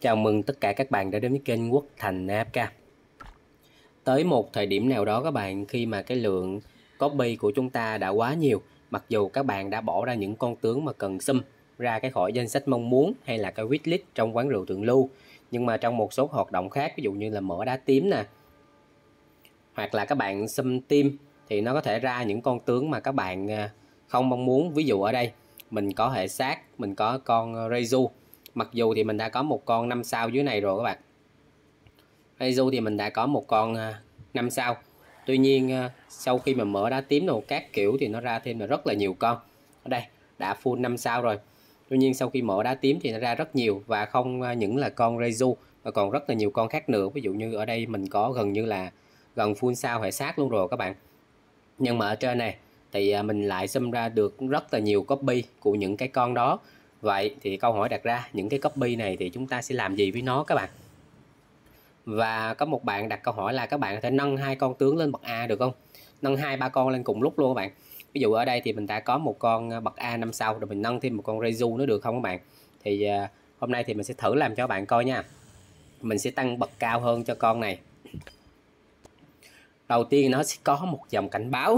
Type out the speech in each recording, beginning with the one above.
Chào mừng tất cả các bạn đã đến với kênh Quốc Thành AFK. Tới một thời điểm nào đó các bạn, khi mà cái lượng copy của chúng ta đã quá nhiều, mặc dù các bạn đã bỏ ra những con tướng mà cần sum ra cái khỏi danh sách mong muốn hay là cái wishlist trong quán rượu thượng lưu, nhưng mà trong một số hoạt động khác, ví dụ như là mở đá tím nè, hoặc là các bạn sum team, thì nó có thể ra những con tướng mà các bạn không mong muốn. Ví dụ ở đây mình có hệ sát, mình có con Reizu. Mặc dù thì mình đã có một con 5 sao dưới này rồi các bạn. Reizu thì mình đã có một con 5 sao. Tuy nhiên sau khi mà mở đá tím đồ các kiểu thì nó ra thêm là rất là nhiều con. Ở đây đã full 5 sao rồi. Tuy nhiên sau khi mở đá tím thì nó ra rất nhiều, và không những là con Reizu mà còn rất là nhiều con khác nữa. Ví dụ như ở đây mình có gần như là gần full sao hệ sát luôn rồi các bạn. Nhưng mà ở trên này thì mình lại sum ra được rất là nhiều copy của những cái con đó. Vậy thì câu hỏi đặt ra, những cái copy này thì chúng ta sẽ làm gì với nó các bạn? Và có một bạn đặt câu hỏi là các bạn có thể nâng hai con tướng lên bậc A được không? Nâng 2-3 con lên cùng lúc luôn các bạn. Ví dụ ở đây thì mình đã có một con bậc A 5 sao, rồi mình nâng thêm một con Reizu nữa được không các bạn? Thì hôm nay thì mình sẽ thử làm cho các bạn coi nha. Mình sẽ tăng bậc cao hơn cho con này. Đầu tiên nó sẽ có một dòng cảnh báo.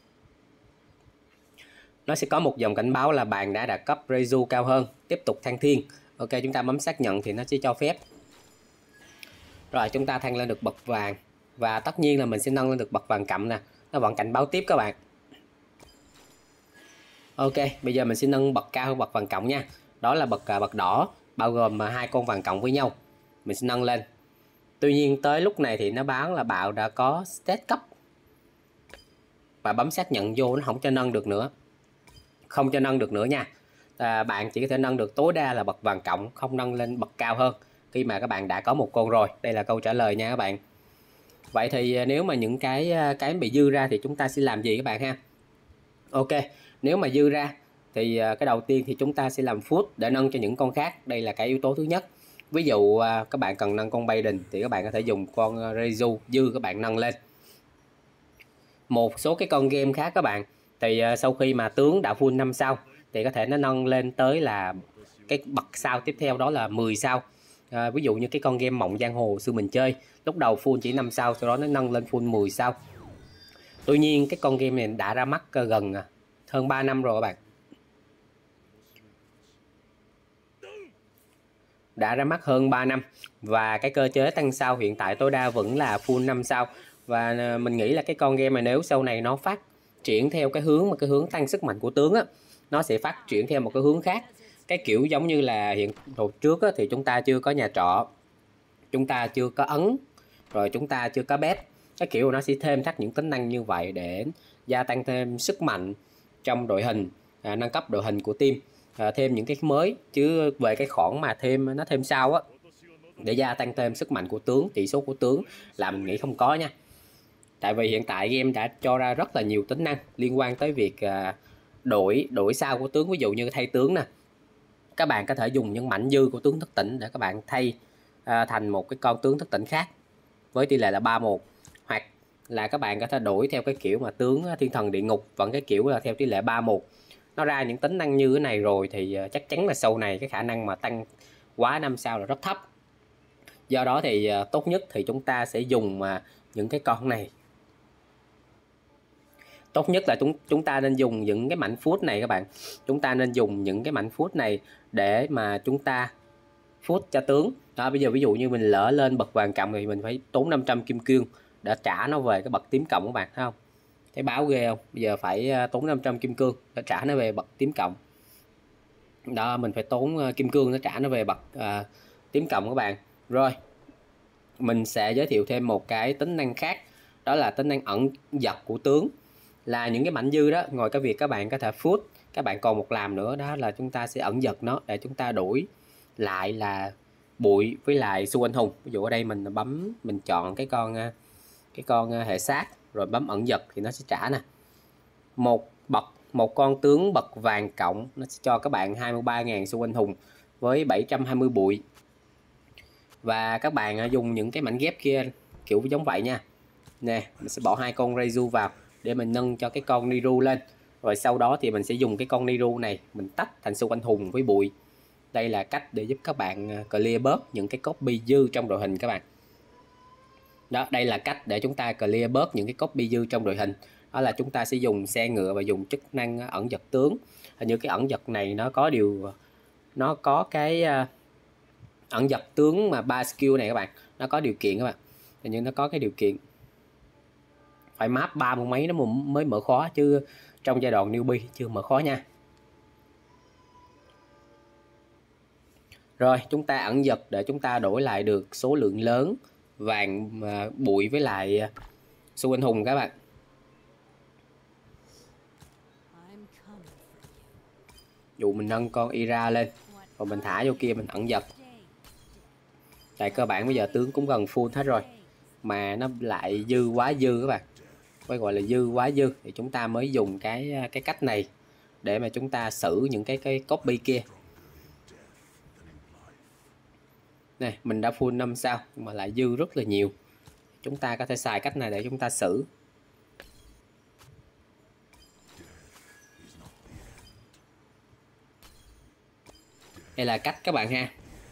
Nó sẽ có một dòng cảnh báo là bạn đã đạt cấp Reizu cao hơn, tiếp tục thăng thiên. Ok, chúng ta bấm xác nhận thì nó sẽ cho phép. Rồi chúng ta thăng lên được bậc vàng. Và tất nhiên là mình sẽ nâng lên được bậc vàng cẩm nè. Nó vẫn cảnh báo tiếp các bạn. Ok, bây giờ mình sẽ nâng bậc cao hơn bậc vàng cộng nha. Đó là bậc đỏ, bao gồm hai con vàng cộng với nhau. Mình sẽ nâng lên. Tuy nhiên tới lúc này thì nó báo là bạn đã có stat cấp. Và bấm xác nhận vô nó không cho nâng được nữa. Không cho nâng được nữa nha. Bạn chỉ có thể nâng được tối đa là bậc vàng cộng, không nâng lên bậc cao hơn khi mà các bạn đã có một con rồi. Đây là câu trả lời nha các bạn. Vậy thì nếu mà những cái bị dư ra thì chúng ta sẽ làm gì các bạn ha? Ok, nếu mà dư ra thì cái đầu tiên thì chúng ta sẽ làm food để nâng cho những con khác. Đây là cái yếu tố thứ nhất. Ví dụ các bạn cần nâng con Biden thì các bạn có thể dùng con Reizu dư các bạn nâng lên. Một số cái con game khác các bạn thì sau khi mà tướng đã full 5 sao thì có thể nó nâng lên tới là cái bậc sao tiếp theo, đó là 10 sao. Ví dụ như cái con game Mộng Giang Hồ xưa mình chơi, lúc đầu full chỉ 5 sao, sau đó nó nâng lên full 10 sao. Tuy nhiên cái con game này đã ra mắt gần hơn 3 năm rồi các bạn. Đã ra mắt hơn 3 năm. Và cái cơ chế tăng sao hiện tại tối đa vẫn là full 5 sao. Và mình nghĩ là cái con game này nếu sau này nó phát triển theo cái hướng tăng sức mạnh của tướng á, nó sẽ phát triển theo một cái hướng khác. Cái kiểu giống như là hiện hồi trước á, thì chúng ta chưa có nhà trọ, chúng ta chưa có ấn, rồi chúng ta chưa có bét. Cái kiểu nó sẽ thêm thắt những tính năng như vậy để gia tăng thêm sức mạnh trong đội hình, nâng cấp đội hình của team, thêm những cái mới. Chứ về cái khoản mà nó thêm sao á để gia tăng thêm sức mạnh của tướng, tỷ số của tướng là mình nghĩ không có nha. Tại vì hiện tại game đã cho ra rất là nhiều tính năng liên quan tới việc đổi sao của tướng. Ví dụ như thay tướng nè, các bạn có thể dùng những mảnh dư của tướng thức tỉnh để các bạn thay thành một cái con tướng thức tỉnh khác với tỷ lệ là 3-1. Hoặc là các bạn có thể đổi theo cái kiểu mà tướng thiên thần địa ngục, vẫn cái kiểu là theo tỷ lệ 3-1. Nó ra những tính năng như thế này rồi thì chắc chắn là sau này cái khả năng mà tăng quá 5 sao là rất thấp. Do đó thì tốt nhất thì chúng ta sẽ dùng những cái con này. Tốt nhất là chúng ta nên dùng những cái mảnh food này các bạn. Chúng ta nên dùng những cái mảnh food này để mà chúng ta food cho tướng. Đó, bây giờ ví dụ như mình lỡ lên bậc vàng cộng thì mình phải tốn 500 kim cương để trả nó về cái bậc tím cộng các bạn, thấy không? Thấy báo ghê không? Bây giờ phải tốn 500 kim cương để trả nó về bậc tím cộng. Đó, mình phải tốn kim cương để trả nó về bậc tím cộng các bạn. Rồi, mình sẽ giới thiệu thêm một cái tính năng khác, đó là tính năng ẩn giật của tướng. Là những cái mảnh dư đó, ngoài cái việc các bạn có thể food, các bạn còn một làm nữa, đó là chúng ta sẽ ẩn giật nó để chúng ta đổi lại là bụi với lại siêu anh hùng. Ví dụ ở đây mình chọn cái con hệ sát rồi bấm ẩn giật thì nó sẽ trả nè. Một con tướng bậc vàng cộng nó sẽ cho các bạn 23.000 siêu anh hùng với 720 bụi. Và các bạn dùng những cái mảnh ghép kia kiểu giống vậy nha. Nè, mình sẽ bỏ hai con Reizu vào để mình nâng cho cái con Niru lên. Rồi sau đó thì mình sẽ dùng cái con Niru này mình tách thành siêu anh hùng với bụi. Đây là cách để giúp các bạn clear bớt những cái copy dư trong đội hình các bạn. Đó, đây là cách để chúng ta clear bớt những cái copy dư trong đội hình. Đó là chúng ta sẽ dùng xe ngựa và dùng chức năng ẩn dật tướng. Hình như cái ẩn dật này nó có cái ẩn dật tướng mà 3 skill này các bạn, nó có điều kiện các bạn. Hình như nó có cái điều kiện phải map 30 mấy nó mới mở khóa, chứ trong giai đoạn newbie chưa mở khóa nha. Rồi chúng ta ẩn dật để chúng ta đổi lại được số lượng lớn vàng, bụi với lại siêu anh hùng các bạn. Dụ mình nâng con Ira lên rồi mình thả vô kia mình ẩn dật. Tại cơ bản bây giờ tướng cũng gần full hết rồi mà nó lại dư quá dư các bạn, phải gọi là dư quá dư, thì chúng ta mới dùng cái cách này để mà chúng ta xử những cái copy kia. Này mình đã full 5 sao nhưng mà lại dư rất là nhiều, chúng ta có thể xài cách này để chúng ta xử. Đây là cách các bạn ha.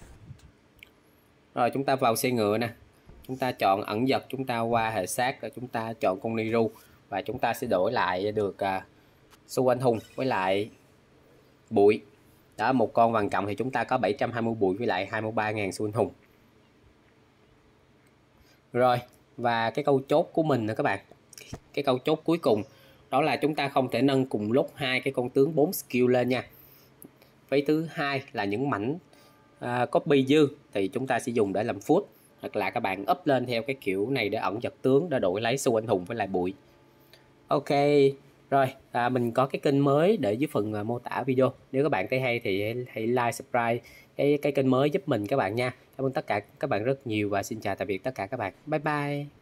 Rồi chúng ta vào xe ngựa nè, chúng ta chọn ẩn dật, chúng ta qua hệ xác rồi chúng ta chọn con Niru và chúng ta sẽ đổi lại được siêu anh hùng với lại bụi. Đó, một con vàng cộng thì chúng ta có 720 bụi với lại 23.000 siêu anh hùng. Rồi, và cái câu chốt của mình nữa các bạn, cái câu chốt cuối cùng đó là chúng ta không thể nâng cùng lúc hai cái con tướng 4 skill lên nha. Với thứ hai là những mảnh copy dư thì chúng ta sẽ dùng để làm food, hoặc là các bạn up lên theo cái kiểu này để ẩn dật tướng, để đổi lấy siêu anh hùng với lại bụi. Ok, rồi mình có cái kênh mới để dưới phần mô tả video. Nếu các bạn thấy hay thì hãy like, subscribe cái kênh mới giúp mình các bạn nha. Cảm ơn tất cả các bạn rất nhiều và xin chào tạm biệt tất cả các bạn. Bye bye.